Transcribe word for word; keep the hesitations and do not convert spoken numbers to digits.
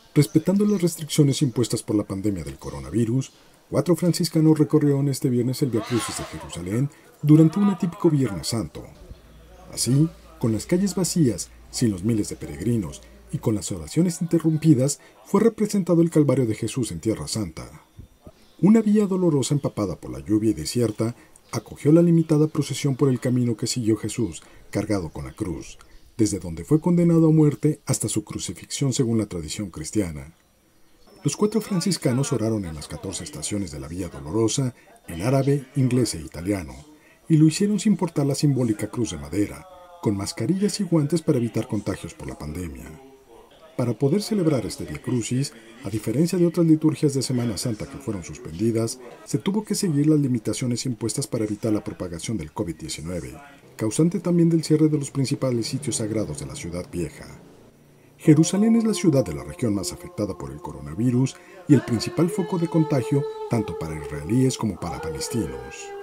Respetando las restricciones impuestas por la pandemia del coronavirus, cuatro franciscanos recorrieron este viernes el Vía Crucis de Jerusalén durante un atípico Viernes Santo. Así, con las calles vacías, sin los miles de peregrinos y con las oraciones interrumpidas, fue representado el Calvario de Jesús en Tierra Santa. Una vía dolorosa empapada por la lluvia y desierta acogió la limitada procesión por el camino que siguió Jesús, cargado con la cruz, desde donde fue condenado a muerte hasta su crucifixión según la tradición cristiana. Los cuatro franciscanos oraron en las catorce estaciones de la Vía Dolorosa en árabe, inglés e italiano, y lo hicieron sin portar la simbólica cruz de madera, con mascarillas y guantes para evitar contagios por la pandemia. Para poder celebrar este Vía Crucis, a diferencia de otras liturgias de Semana Santa que fueron suspendidas, se tuvo que seguir las limitaciones impuestas para evitar la propagación del COVID diecinueve, causante también del cierre de los principales sitios sagrados de la Ciudad Vieja. Jerusalén es la ciudad de la región más afectada por el coronavirus y el principal foco de contagio tanto para israelíes como para palestinos.